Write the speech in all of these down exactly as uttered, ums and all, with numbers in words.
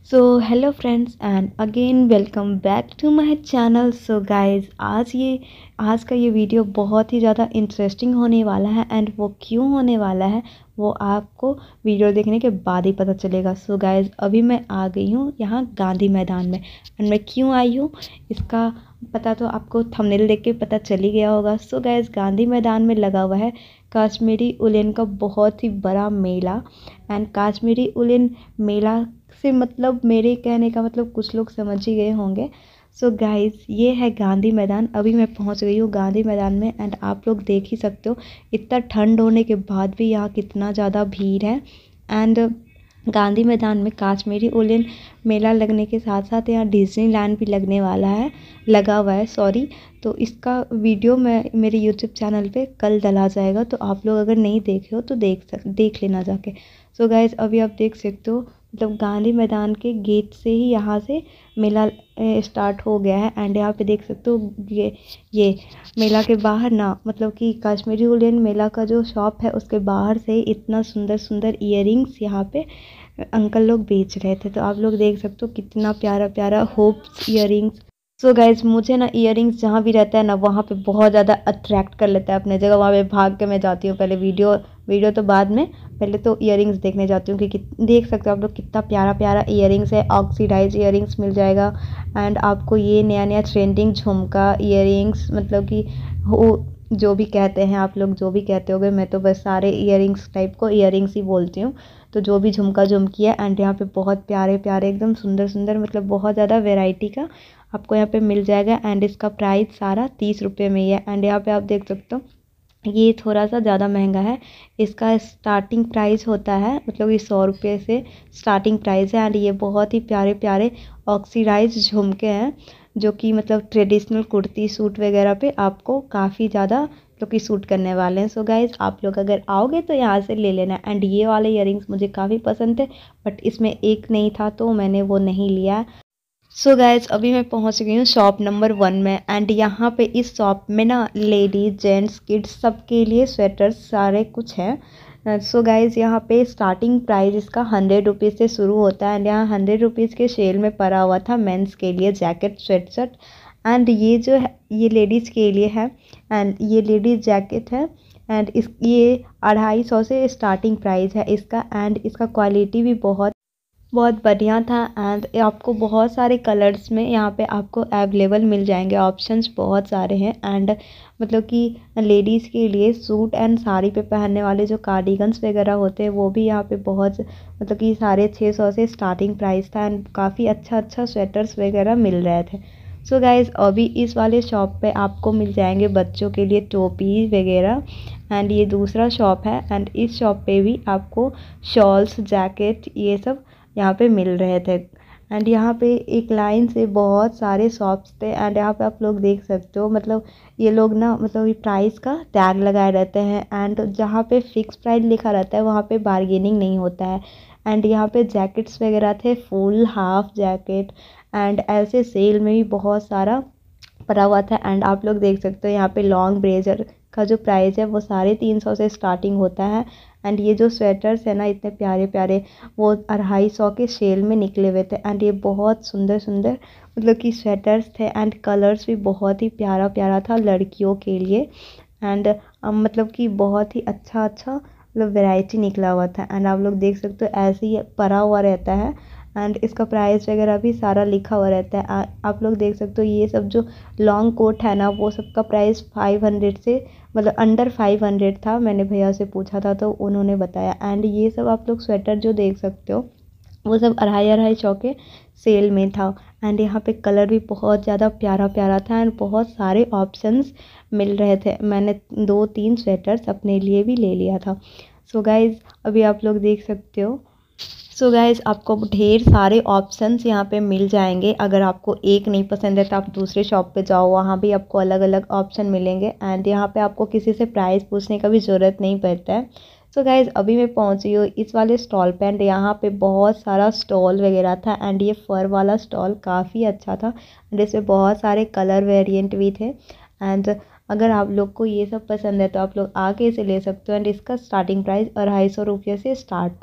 So hello friends and again welcome back to my channel. So guys, आज ये आज का ये वीडियो बहुत ही ज़्यादा इंटरेस्टिंग होने वाला है एंड वो क्यों होने वाला है वो आपको वीडियो देखने के बाद ही पता चलेगा। सो गाइस, अभी मैं आ गई हूँ यहाँ गांधी मैदान में एंड मैं क्यों आई हूँ इसका पता तो आपको थंबनेल देख के पता चल ही गया होगा। सो गाइस, गांधी मैदान में लगा हुआ है कश्मीरी उलेन का बहुत ही बड़ा मेला एंड कश्मीरी उलेन मेला से मतलब मेरे कहने का मतलब कुछ लोग समझ ही गए होंगे। सो so गाइस, ये है गांधी मैदान। अभी मैं पहुंच गई हूँ गांधी मैदान में एंड आप लोग देख ही सकते हो इतना ठंड होने के बाद भी यहाँ कितना ज़्यादा भीड़ है। एंड गांधी मैदान में कश्मीरी उलेन मेला लगने के साथ साथ यहाँ डिज्नीलैंड भी लगने वाला है लगा हुआ है सॉरी। तो इसका वीडियो मैं मेरे यूट्यूब चैनल पे कल डला जाएगा, तो आप लोग अगर नहीं देखे हो तो देख सक देख लेना जाके। सो so गाइस, अभी आप देख सकते हो मतलब गांधी मैदान के गेट से ही यहाँ से मेला स्टार्ट हो गया है एंड यहाँ पे देख सकते हो ये ये मेला के बाहर ना मतलब कि कश्मीरी उलेन मेला का जो शॉप है उसके बाहर से इतना सुंदर सुंदर इयररिंग्स यहाँ पे अंकल लोग बेच रहे थे। तो आप लोग देख सकते हो कितना प्यारा प्यारा होप्स इयररिंग्स। सो गाइज, मुझे ना इयररिंग्स जहाँ भी रहता है ना वहाँ पे बहुत ज़्यादा अट्रैक्ट कर लेता है अपने जगह। वहाँ पे भाग के मैं जाती हूँ, पहले वीडियो वीडियो तो बाद में, पहले तो इयररिंग्स देखने जाती हूँ कि देख सकते हो आप लोग कितना प्यारा प्यारा इयररिंग्स है। ऑक्सीडाइज इयररिंग्स मिल जाएगा एंड आपको ये नया नया ट्रेंडिंग झुमका इयररिंग्स मतलब कि हो जो भी कहते हैं आप लोग जो भी कहते होगे, मैं तो बस सारे इयररिंग्स टाइप को इयररिंग्स ही बोलती हूँ। तो जो भी झुमका झुमकी है एंड यहाँ पे बहुत प्यारे प्यारे एकदम सुंदर सुंदर मतलब बहुत ज़्यादा वेराइटी का आपको यहाँ पे मिल जाएगा एंड इसका प्राइस सारा तीस रुपये में ही है। एंड यहाँ पे आप देख सकते हो ये थोड़ा सा ज़्यादा महंगा है। इसका स्टार्टिंग प्राइस होता है मतलब ये सौ रुपये से स्टार्टिंग प्राइस है एंड ये बहुत ही प्यारे प्यारे ऑक्सीडाइज झुमके हैं जो कि मतलब ट्रेडिशनल कुर्ती सूट वगैरह पे आपको काफ़ी ज़्यादा जो कि सूट करने वाले हैं। सो गाइज, आप लोग अगर आओगे तो यहाँ से ले लेना। एंड ये वाले इयररिंग्स मुझे काफ़ी पसंद थे बट इसमें एक नहीं था तो मैंने वो नहीं लिया। सो so गाइज, अभी मैं पहुंच गई हूँ शॉप नंबर वन में एंड यहाँ पे इस शॉप में ना लेडीज जेंट्स किड्स सबके लिए स्वेटर्स सारे कुछ हैं। सो गाइज, यहाँ पे स्टार्टिंग प्राइस इसका हंड्रेड रुपीज़ से शुरू होता है एंड यहाँ हंड्रेड रुपीज़ के सेल में पड़ा हुआ था मेंस के लिए जैकेट स्वेट शर्ट। एंड ये जो है ये लेडीज़ के लिए है एंड ये लेडीज़ जैकेट है एंड इस ये अढ़ाई सौ से स्टार्टिंग प्राइस है इसका एंड इसका क्वालिटी भी बहुत बहुत बढ़िया था एंड आपको बहुत सारे कलर्स में यहाँ पे आपको अवेलेबल मिल जाएंगे। ऑप्शंस बहुत सारे हैं एंड मतलब कि लेडीज़ के लिए सूट एंड साड़ी पे पहनने वाले जो कार्डिगन्स वगैरह होते हैं वो भी यहाँ पे बहुत मतलब कि साढ़े छः सौ से स्टार्टिंग प्राइस था एंड काफ़ी अच्छा अच्छा स्वेटर्स वगैरह मिल रहे थे। सो गाइज़, अभी इस वाले शॉप पे आपको मिल जाएंगे बच्चों के लिए टोपी वगैरह एंड ये दूसरा शॉप है एंड इस शॉप पे भी आपको शॉल्स जैकेट ये सब यहाँ पे मिल रहे थे। एंड यहाँ पे एक लाइन से बहुत सारे शॉप्स थे एंड यहाँ पे आप लोग देख सकते हो मतलब ये लोग ना मतलब ये प्राइस का टैग लगाए रहते हैं एंड जहाँ पे फिक्स प्राइस लिखा रहता है वहाँ पे बार्गेनिंग नहीं होता है। एंड यहाँ पे जैकेट्स वगैरह थे फुल हाफ जैकेट एंड ऐसे सेल में भी बहुत सारा पड़ा हुआ था। एंड आप लोग देख सकते हो यहाँ पे लॉन्ग ब्लेजर का जो प्राइस है वो साढ़े तीन सौ से स्टार्टिंग होता है एंड ये जो स्वेटर्स है ना इतने प्यारे प्यारे वो अढ़ाई सौ के सेल में निकले हुए थे एंड ये बहुत सुंदर सुंदर मतलब कि स्वेटर्स थे एंड कलर्स भी बहुत ही प्यारा प्यारा था लड़कियों के लिए एंड मतलब कि बहुत ही अच्छा अच्छा मतलब वैरायटी निकला हुआ था। एंड आप लोग देख सकते हो ऐसे ही पड़ा हुआ रहता है एंड इसका प्राइस वगैरह भी सारा लिखा हुआ रहता है। आ, आप लोग देख सकते हो ये सब जो लॉन्ग कोट है ना वो सबका प्राइस फाइव हंड्रेड से मतलब अंडर फाइव हंड्रेड था। मैंने भैया से पूछा था तो उन्होंने बताया। एंड ये सब आप लोग स्वेटर जो देख सकते हो वो सब अढ़ाई अढ़ाई सौ के सेल में था एंड यहाँ पे कलर भी बहुत ज़्यादा प्यारा प्यारा था एंड बहुत सारे ऑप्शंस मिल रहे थे। मैंने दो तीन स्वेटर्स अपने लिए भी ले लिया था। सो गाइज़, अभी आप लोग देख सकते हो सो गाइज़, आपको ढेर सारे ऑप्शंस यहाँ पे मिल जाएंगे। अगर आपको एक नहीं पसंद है तो आप दूसरे शॉप पे जाओ, वहाँ भी आपको अलग अलग ऑप्शन मिलेंगे एंड यहाँ पे आपको किसी से प्राइस पूछने का भी ज़रूरत नहीं पड़ता है। सो गाइज़, अभी मैं पहुँची हूँ इस वाले स्टॉल पे एंड यहाँ पे बहुत सारा स्टॉल वगैरह था एंड ये फर वाला स्टॉल काफ़ी अच्छा था एंड इसमें बहुत सारे कलर वेरिएंट भी थे। एंड अगर आप लोग को ये सब पसंद है तो आप लोग आके इसे ले सकते हो एंड इसका स्टार्टिंग प्राइस अढ़ाई सौ रुपये से स्टार्ट था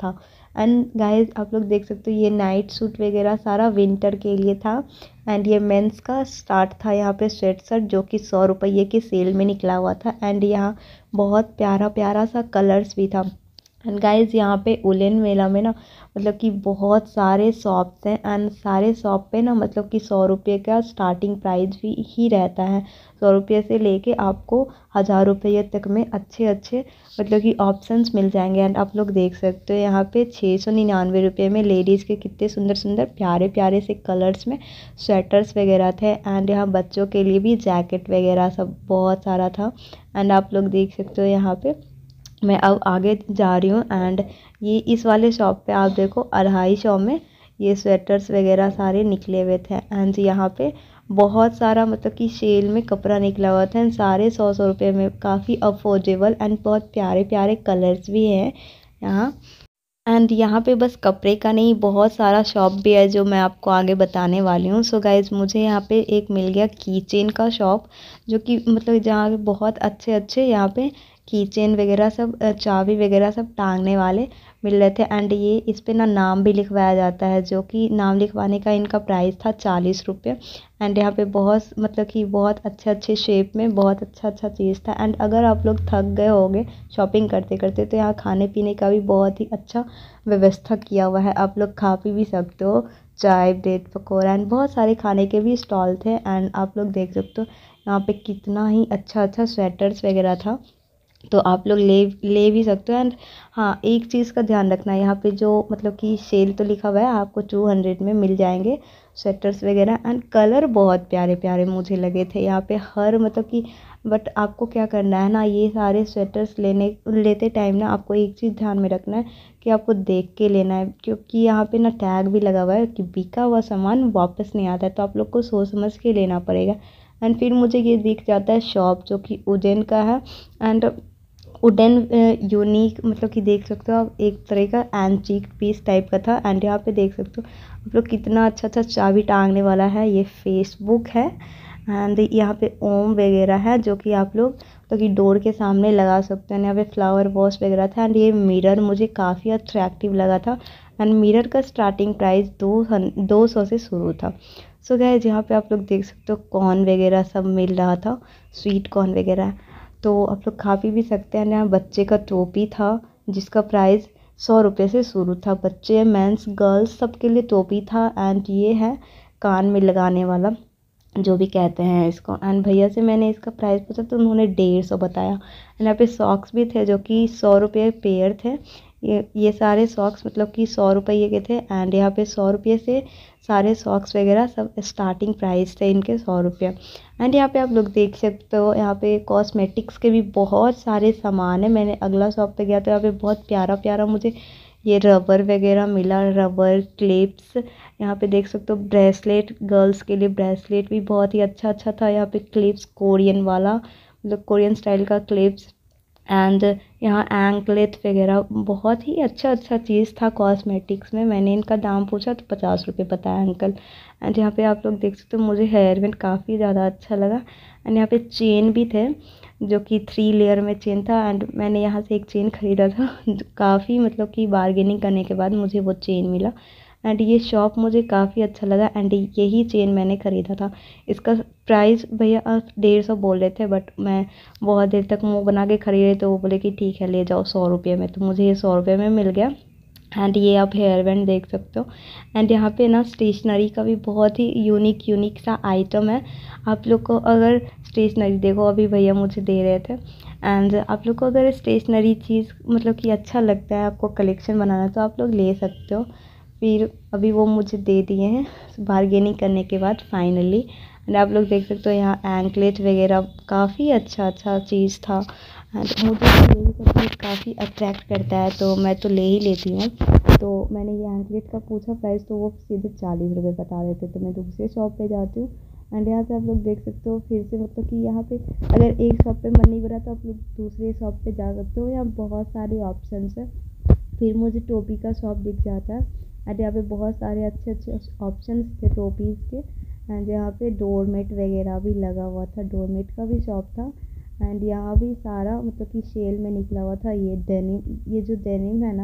एंड गाइस आप लोग देख सकते हो ये नाइट सूट वगैरह सारा विंटर के लिए था। एंड ये मेंस का स्टार्ट था यहाँ पे स्वेट शर्ट जो कि सौ रुपये के सेल में निकला हुआ था। एंड यहाँ बहुत प्यारा प्यारा सा कलर्स भी था। एंड गाइज यहाँ पे उलेन मेला में ना मतलब कि बहुत सारे शॉप्स हैं एंड सारे शॉप पे ना मतलब कि सौ रुपये का स्टार्टिंग प्राइस भी ही रहता है। सौ रुपये से लेके आपको हज़ार रुपये तक में अच्छे अच्छे मतलब कि ऑप्शंस मिल जाएंगे। एंड आप लोग देख सकते हो यहाँ पे छः सौ निन्यानवे रुपये में लेडीज़ के कितने सुंदर सुंदर प्यारे प्यारे से कलर्स में स्वेटर्स वगैरह थे। एंड यहाँ बच्चों के लिए भी जैकेट वगैरह सब बहुत सारा था। एंड आप लोग देख सकते हो यहाँ पे मैं अब आगे जा रही हूँ। एंड ये इस वाले शॉप पे आप देखो अढ़ाई सौ में ये स्वेटर्स वगैरह सारे निकले हुए थे। एंड यहाँ पे बहुत सारा मतलब कि सेल में कपड़ा निकला हुआ था एंड सारे सौ सौ रुपये में काफ़ी अफोर्डेबल एंड बहुत प्यारे प्यारे कलर्स भी हैं यहाँ। एंड यहाँ पे बस कपड़े का नहीं बहुत सारा शॉप भी है जो मैं आपको आगे बताने वाली हूँ। सो गाइज़ मुझे यहाँ पे एक मिल गया की चेन का शॉप जो कि मतलब जहाँ पे बहुत अच्छे अच्छे यहाँ पे की चेन वगैरह सब चाबी वगैरह सब टांगने वाले मिल रहे थे। एंड ये इस पे ना नाम भी लिखवाया जाता है जो कि नाम लिखवाने का इनका प्राइस था चालीस रुपये। एंड यहाँ पे बहुत मतलब कि बहुत अच्छे अच्छे शेप में बहुत अच्छा अच्छा चीज़ था। एंड अगर आप लोग थक गए होगे शॉपिंग करते करते तो यहाँ खाने पीने का भी बहुत ही अच्छा व्यवस्था किया हुआ है। आप लोग खा पी भी सकते हो चाय ब्रेड पकौड़ा एंड बहुत सारे खाने के भी स्टॉल थे। एंड आप लोग देख सकते हो यहाँ पे कितना ही अच्छा अच्छा स्वेटर्स वगैरह था तो आप लोग ले ले भी सकते हो। एंड हाँ एक चीज़ का ध्यान रखना यहाँ पे जो मतलब कि सेल तो लिखा हुआ है आपको टू हंड्रेड में मिल जाएंगे स्वेटर्स वगैरह। एंड कलर बहुत प्यारे प्यारे मुझे लगे थे यहाँ पे हर मतलब कि बट आपको क्या करना है ना ये सारे स्वेटर्स लेने लेते टाइम ना आपको एक चीज़ ध्यान में रखना है कि आपको देख के लेना है क्योंकि यहाँ पे ना टैग भी लगा हुआ है कि बिका हुआ सामान वापस नहीं आता है तो आप लोग को सोच समझ के लेना पड़ेगा। एंड फिर मुझे ये दिख जाता है शॉप जो कि उज्जैन का है। एंड वुडन यूनिक मतलब कि देख सकते हो आप एक तरह का एंटीक पीस टाइप का था। एंड यहाँ पे देख सकते हो आप लोग कितना अच्छा अच्छा चाबी टांगने वाला है ये फेसबुक है। एंड यहाँ पे ओम वगैरह है जो कि आप लोग तो कि डोर के सामने लगा सकते हैं। यहाँ पे फ्लावर वॉश वगैरह था। एंड ये मिरर मुझे काफ़ी अट्रैक्टिव लगा था। एंड मिरर का स्टार्टिंग प्राइस दो दो सौ से शुरू था। सो गाइस यहाँ पे आप लोग देख सकते हो कॉर्न वगैरह सब मिल रहा था स्वीट कॉर्न वगैरह तो आप लोग खा पी भी सकते हैं। यहाँ बच्चे का टोपी था जिसका प्राइस सौ रुपये से शुरू था। बच्चे मेंस गर्ल्स सबके लिए टोपी था। एंड ये है कान में लगाने वाला जो भी कहते हैं इसको। एंड भैया से मैंने इसका प्राइस पूछा तो उन्होंने डेढ़ सौ बताया। एंड यहाँ पे सॉक्स भी थे जो कि सौ रुपये पेयर थे। ये ये सारे सॉक्स मतलब कि सौ रुपये के थे। एंड यहाँ पे सौ रुपये से सारे सॉक्स वगैरह सब स्टार्टिंग प्राइस थे इनके सौ रुपये। एंड यहाँ पे आप लोग देख सकते हो यहाँ पे कॉस्मेटिक्स के भी बहुत सारे सामान है। मैंने अगला शॉप पे गया तो यहाँ पे बहुत प्यारा प्यारा मुझे ये रबर वगैरह मिला रबर क्लिप्स। यहाँ पे देख सकते हो ब्रेसलेट गर्ल्स के लिए ब्रेसलेट भी बहुत ही अच्छा अच्छा था। यहाँ पे क्लिप्स कोरियन वाला मतलब कोरियन स्टाइल का क्लिप्स। एंड यहाँ एंकलेट वगैरह बहुत ही अच्छा अच्छा चीज़ था कॉस्मेटिक्स में। मैंने इनका दाम पूछा तो पचास रुपये बताया अंकल। एंड यहाँ पे आप लोग देख सकते हो मुझे हेयर बैंड काफ़ी ज़्यादा अच्छा लगा। एंड यहाँ पे चेन भी थे जो कि थ्री लेयर में चेन था। एंड मैंने यहाँ से एक चेन ख़रीदा था काफ़ी मतलब कि बार्गेनिंग करने के बाद मुझे वो चेन मिला। एंड ये शॉप मुझे काफ़ी अच्छा लगा। एंड यही चेन मैंने ख़रीदा था। इसका प्राइस भैया डेढ़ सौ बोल रहे थे बट मैं बहुत देर तक मुंह बना के खरीद रही तो वो बोले कि ठीक है ले जाओ सौ रुपये में। तो मुझे ये सौ रुपये में मिल गया। एंड ये आप हेयर बैंड देख सकते हो। एंड यहाँ पे ना स्टेशनरी का भी बहुत ही यूनिक यूनिक सा आइटम है। आप लोग को अगर स्टेशनरी देखो अभी भैया मुझे दे रहे थे। एंड आप लोग को अगर स्टेशनरी चीज़ मतलब कि अच्छा लगता है आपको कलेक्शन बनाना तो आप लोग ले सकते हो। फिर अभी वो मुझे दे दिए हैं बार्गेनिंग करने के बाद फाइनली। एंड आप लोग देख सकते हो यहाँ एंकलेट वगैरह काफ़ी अच्छा अच्छा चीज़ था। एंड मुझे ये भी सब चीज़ काफ़ी अट्रैक्ट करता है तो मैं तो ले ही लेती हूँ। तो मैंने ये एंकलेट का पूछा प्राइस तो वो सीधे चालीस रुपये बता रहे थे तो मैं दूसरे शॉप पे जाती हूँ। एंड यहाँ से आप लोग देख सकते हो फिर से मतलब कि यहाँ पे अगर एक शॉप पे मन नहीं भरा तो आप लोग दूसरे शॉप पे जा सकते हो। यहाँ बहुत सारे ऑप्शंस है। फिर मुझे टोपी का शॉप दिख जाता है। एंड यहाँ पे बहुत सारे अच्छे अच्छे ऑप्शंस थे टोपीज़ के। एंड यहाँ पे डोरमेट वगैरह भी लगा हुआ था डोरमेट का भी शॉप था। एंड यहाँ भी सारा मतलब कि सेल में निकला हुआ था। ये डेनिम ये जो डेनिम है ना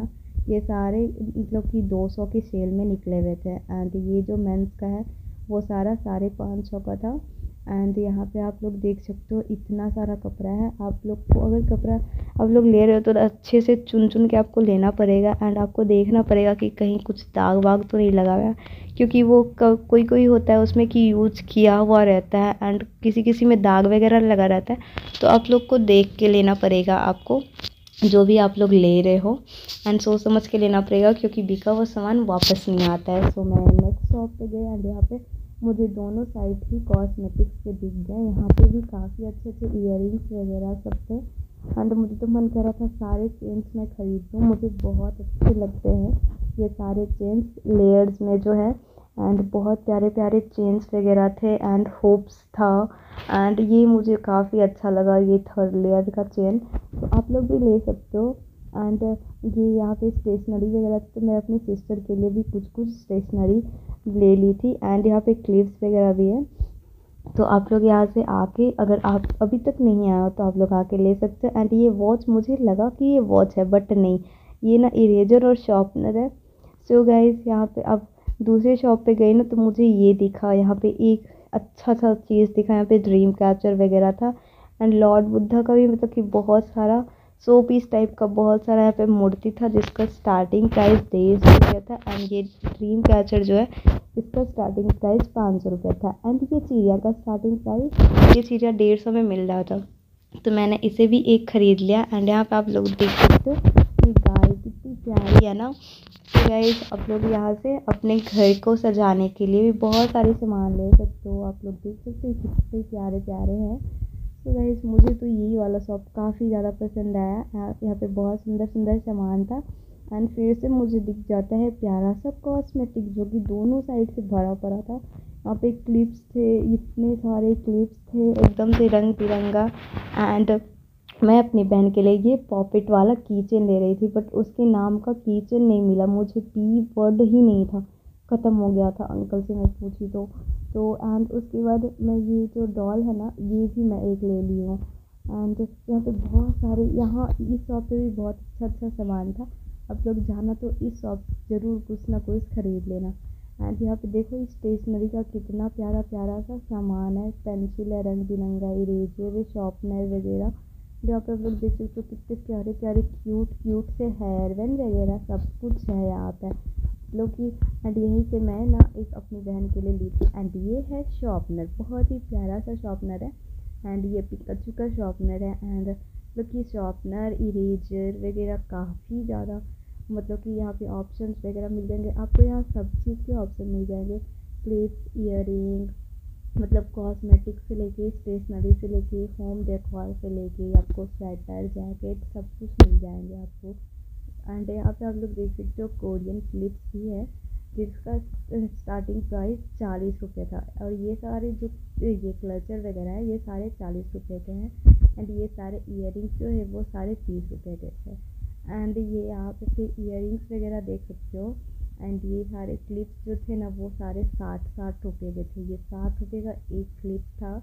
ये सारे मतलब कि दो सौ की सेल में निकले हुए थे। एंड ये जो मेंस का है वो सारा साढ़े पाँच सौ का था। एंड यहाँ पे आप लोग देख सकते हो इतना सारा कपड़ा है। आप लोग को अगर कपड़ा आप लोग ले रहे हो तो अच्छे से चुन चुन के आपको लेना पड़ेगा। एंड आपको देखना पड़ेगा कि कहीं कुछ दाग वाग तो नहीं लगा हुआ है, क्योंकि वो कोई कोई होता है उसमें कि यूज किया हुआ रहता है एंड किसी किसी में दाग वगैरह लगा रहता है। तो आप लोग को देख के लेना पड़ेगा, आपको जो भी आप लोग ले रहे हो एंड सोच समझ के लेना पड़ेगा, क्योंकि बिका हुआ सामान वापस नहीं आता है। सो मैं नेक्स्ट शॉप पे गई एंड यहाँ पे मुझे दोनों साइड ही कॉस्मेटिक्स के दिख गए। यहाँ पे भी काफ़ी अच्छे अच्छे इयररिंग्स वगैरह सब थे। एंड मुझे तो मन कर रहा था सारे चेन्स मैं खरीद लूँ, मुझे बहुत अच्छे लगते हैं ये सारे चेन्स लेयर्स में जो है। एंड बहुत प्यारे प्यारे चेन्स वगैरह थे एंड होप्स था। एंड ये मुझे काफ़ी अच्छा लगा, ये थर्ड लेयर का चेन, तो आप लोग भी ले सकते हो। एंड ये यहाँ पे स्टेशनरी वगैरह, तो मैं अपनी सिस्टर के लिए भी कुछ कुछ स्टेशनरी ले ली थी। एंड यहाँ पे क्लिप्स वगैरह भी है, तो आप लोग यहाँ से आके अगर आप अभी तक नहीं आए हो तो आप लोग आके ले सकते हो। एंड ये वॉच मुझे लगा कि ये वॉच है, बट नहीं, ये ना इरेजर और शार्पनर है। सो गाइस यहाँ पे अब दूसरे शॉप पे गई ना तो मुझे ये दिखा, यहाँ पे एक अच्छा सा चीज़ दिखा, यहाँ पे ड्रीम कैचर वगैरह था। एंड लॉर्ड बुद्धा का भी मतलब कि बहुत सारा सौ पीस टाइप का बहुत सारा यहाँ पे मूर्ति था, जिसका स्टार्टिंग प्राइस डेढ़ सौ रुपया था। एंड ये ड्रीम कैचर जो है इसका स्टार्टिंग प्राइस पाँच सौ रुपया था। एंड ये चिड़िया का स्टार्टिंग प्राइस, ये चिड़िया डेढ़ सौ में मिल रहा था, तो मैंने इसे भी एक ख़रीद लिया। एंड यहाँ पे आप लोग देख सकते हो कि गाय कितनी प्यारी है ना। तो गाइस आप लोग यहाँ से अपने घर को सजाने के लिए भी बहुत सारे सामान ले सकते हो। आप लोग देख सकते हो कितने प्यारे प्यारे हैं। तो गाइस मुझे तो यही वाला शॉप काफ़ी ज़्यादा पसंद आया। यहाँ पे बहुत सुंदर सुंदर सामान था। एंड फिर से मुझे दिख जाता है प्यारा सा कॉस्मेटिक, जो कि दोनों साइड से भरा पड़ा था। यहाँ पे क्लिप्स थे, इतने सारे क्लिप्स थे एकदम से रंग बिरंगा। एंड मैं अपनी बहन के लिए ये पॉकेट वाला कीचेन ले रही थी, बट उसके नाम का कीचेन नहीं मिला मुझे, पी वर्ड ही नहीं था, ख़त्म हो गया था अंकल से मैं पूछी तो तो एंड उसके बाद मैं ये जो डॉल है ना ये भी मैं एक ले ली हूँ। एंड यहाँ पे बहुत सारे, यहाँ इस शॉप पे भी बहुत अच्छा अच्छा सामान था। आप लोग जाना तो इस शॉप ज़रूर कुछ ना कुछ ख़रीद लेना। एंड यहाँ पे देखो स्टेशनरी का कितना प्यारा प्यारा सा सामान है, पेंसिल है, रंग बिरंगा, इरेजर, शार्पनर वगैरह। यहाँ पे आप लोग देख सकते हो कितने प्यारे प्यारे क्यूट क्यूट से हेयर बैंड वगैरह सब कुछ है यहाँ पे लोग की। एंड यहीं से मैं ना एक अपनी बहन के लिए ली थी। एंड ये है शार्पनर, बहुत ही प्यारा सा शार्पनर है। एंड ये पिकाचू का शार्पनर है। एंड मतलब कि शार्पनर, इरेजर वगैरह काफ़ी ज़्यादा, मतलब कि यहाँ पे ऑप्शंस वगैरह मिल जाएंगे आपको, यहाँ सब चीज़ के ऑप्शन मिल जाएंगे। क्लिप्स, इयररिंग, मतलब कॉस्मेटिक से लेके स्टेशनरी से लेके होम डेकोर से लेके आपको स्वेटर, जैकेट सब कुछ मिल जाएंगे आपको। एंड यहाँ पे आप लोग देख सकते हो कोरियन क्लिप्स भी है, जिसका स्टार्टिंग प्राइस चालीस रुपये था। और ये सारे जो ये क्लचर वगैरह है ये सारे चालीस रुपये के हैं। एंड ये सारे इयररिंग्स जो है वो सारे तीस रुपये के थे। एंड ये यहाँ पे फिर इयररिंग्स वगैरह देख सकते हो। एंड ये सारे क्लिप्स जो थे ना वो सारे साठ साठ रुपये के थे, ये साठ रुपये का एक क्लिप था।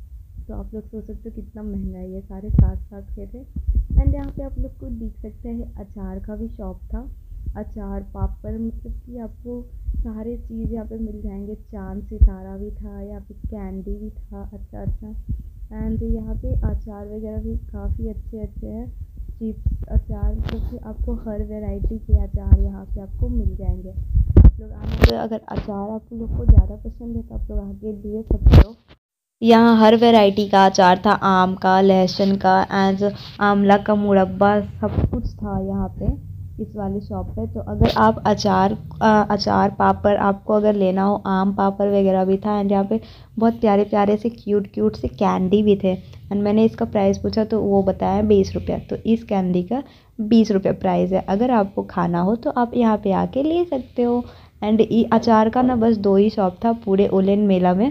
तो आप लोग सोच सकते हो कितना महंगा है, ये सारे साठ साठ के थे। एंड यहाँ पे आप लोग को दिख सकता है अचार का भी शॉप था, अचार, पापड़, मतलब कि आपको सारे चीज़ यहाँ पे मिल जाएंगे। चांद सितारा भी था, यहाँ पे कैंडी भी था अच्छा अच्छा। एंड यहाँ पे अचार वगैरह भी काफ़ी अच्छे अच्छे हैं, चिप्स अचार, क्योंकि आपको हर वैरायटी के अचार यहाँ पे आपको मिल जाएंगे। आप लोग आने तो अगर अचार आप लोग को ज़्यादा पसंद है तो आप लोग आगे ले सकते हो। यहाँ हर वैरायटी का अचार था, आम का, लहसुन का, एंड आंवला का मुरब्बा, सब कुछ था यहाँ पे इस वाली शॉप पे। तो अगर आप अचार अचार पापड़ आपको अगर लेना हो, आम पापड़ वगैरह भी था। एंड यहाँ पे बहुत प्यारे प्यारे से क्यूट क्यूट से कैंडी भी थे। एंड मैंने इसका प्राइस पूछा तो वो बताया बीस रुपया, तो इस कैंडी का बीस रुपये प्राइस है। अगर आपको खाना हो तो आप यहाँ पे आके ले सकते हो। एंड ये अचार का ना बस दो ही शॉप था पूरे उलेन मेला में।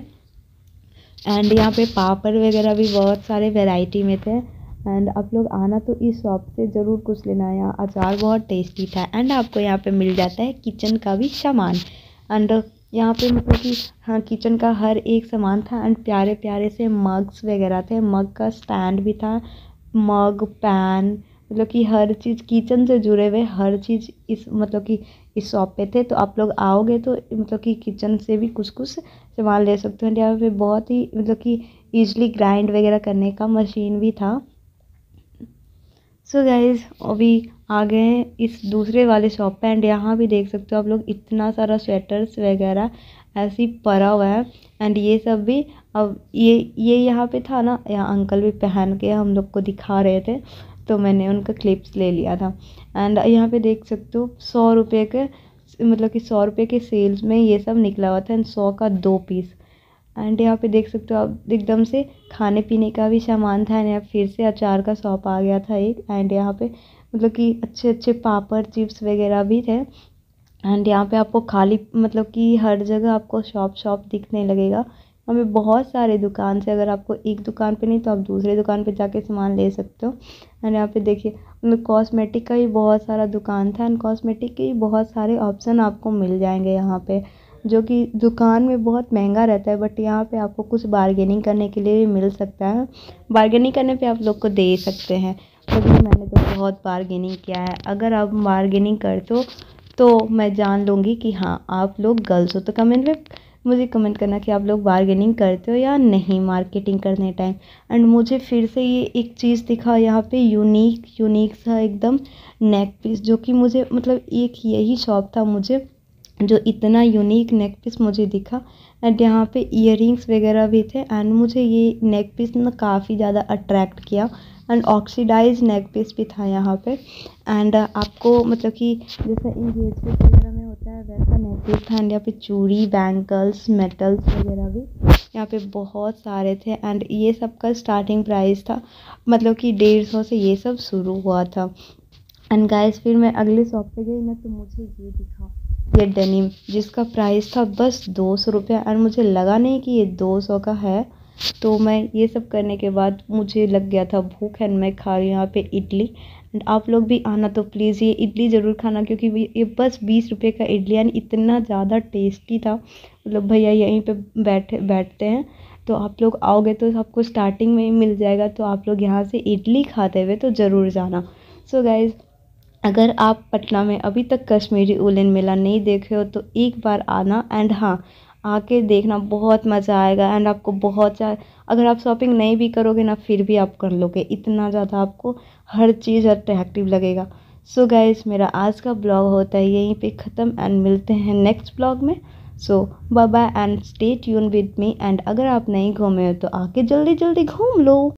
एंड यहाँ पे पापड़ वगैरह भी बहुत सारे वैरायटी में थे। एंड आप लोग आना तो इस शॉप से ज़रूर कुछ लेना, यहाँ अचार बहुत टेस्टी था। एंड आपको यहाँ पे मिल जाता है किचन का भी सामान। एंड यहाँ पे मतलब कि हाँ किचन का हर एक सामान था। एंड प्यारे प्यारे से मग्स वगैरह थे, मग का स्टैंड भी था, मग, पैन, मतलब कि हर चीज़ किचन से जुड़े हुए हर चीज़ इस मतलब कि इस शॉप पे थे। तो आप लोग आओगे तो मतलब कि किचन से भी कुछ कुछ सामान ले सकते हो। यहाँ पे बहुत ही मतलब कि ईजिली ग्राइंड वगैरह करने का मशीन भी था। सो गाइज अभी आ गए हैं इस दूसरे वाले शॉप पे एंड यहाँ भी देख सकते हो आप लोग इतना सारा स्वेटर्स वगैरह ऐसे ही पड़ा हुआ है। एंड ये सब भी अब ये ये यहाँ पे था ना, यहाँ अंकल भी पहन के हम लोग को दिखा रहे थे तो मैंने उनका क्लिप्स ले लिया था। एंड यहाँ पे देख सकते हो सौ रुपये के मतलब कि सौ रुपये के सेल्स में ये सब निकला हुआ था एंड सौ का दो पीस। एंड यहाँ पे देख सकते हो आप एकदम से खाने पीने का भी सामान था एंड यहाँ फिर से अचार का शॉप आ गया था एक। एंड यहाँ पे मतलब कि अच्छे अच्छे पापड़ चिप्स वगैरह भी थे। एंड यहाँ पे आपको खाली मतलब कि हर जगह आपको शॉप शॉप दिखने लगेगा। यहाँ पे बहुत सारे दुकान से, अगर आपको एक दुकान पे नहीं तो आप दूसरे दुकान पे जाके सामान ले सकते हो। एंड यहाँ पे देखिए मतलब कॉस्मेटिक का ही बहुत सारा दुकान था एंड कॉस्मेटिक के ही बहुत सारे ऑप्शन आपको मिल जाएंगे यहाँ पे, जो कि दुकान में बहुत महंगा रहता है बट यहाँ पे आपको कुछ बार्गेनिंग करने के लिए भी मिल सकता है। बार्गेनिंग करने पे आप लोग को दे सकते हैं। क्योंकि मैंने तो बहुत बार्गेनिंग किया है। अगर आप बार्गेनिंग करते हो तो मैं जान लूँगी कि हाँ आप लोग गर्ल्स हो। तो कमेंट में मुझे कमेंट करना कि आप लोग बार्गेनिंग करते हो या नहीं मार्केटिंग करने टाइम। एंड मुझे फिर से ये एक चीज़ दिखा यहाँ पे यूनिक यूनिक सा एकदम नेक पीस, जो कि मुझे मतलब एक यही शॉप था मुझे जो इतना यूनिक नेक पीस मुझे दिखा। एंड यहाँ पे इयररिंग्स वगैरह भी थे एंड मुझे ये नेक पीस ना काफ़ी ज़्यादा अट्रैक्ट किया। एंड ऑक्सीडाइज नेक पीस भी था यहाँ पे। एंड आपको मतलब कि जैसा इंगेजमेंट वगैरह में होता है वैसा नेक पीस था। एंड यहाँ पे चूड़ी बैंगल्स मेटल्स वगैरह भी यहाँ पे बहुत सारे थे। एंड ये सब का स्टार्टिंग प्राइस था मतलब कि डेढ़ सौ से ये सब शुरू हुआ था। एंड गाइस फिर मैं अगले शॉप पे गई ना तो मुझे ये दिखा, ये डेनिम जिसका प्राइस था बस दो सौ रुपया। एंड मुझे लगा नहीं कि ये दो सौ का है। तो मैं ये सब करने के बाद मुझे लग गया था भूख एंड मैं खा रही हूँ यहाँ पे इडली। एंड आप लोग भी आना तो प्लीज़ ये इडली ज़रूर खाना, क्योंकि ये बस बीस रुपये का इडली एंड इतना ज़्यादा टेस्टी था। मतलब भैया यहीं पे बैठे बैठते हैं तो आप लोग आओगे तो आपको स्टार्टिंग में ही मिल जाएगा। तो आप लोग यहाँ से इडली खाते हुए तो ज़रूर जाना। सो गाइज़ अगर आप पटना में अभी तक कश्मीरी वुलन मेला नहीं देखे हो तो एक बार आना। एंड हाँ आके देखना, बहुत मज़ा आएगा। एंड आपको बहुत ज़्यादा, अगर आप शॉपिंग नहीं भी करोगे ना फिर भी आप कर लोगे, इतना ज़्यादा आपको हर चीज़ अट्रैक्टिव लगेगा। सो गाइज मेरा आज का ब्लॉग होता है यहीं पे ख़त्म एंड मिलते हैं नेक्स्ट ब्लॉग में। So bye bye and stay tune with me. And अगर आप नहीं घूमे हो तो आके जल्दी जल्दी घूम लो।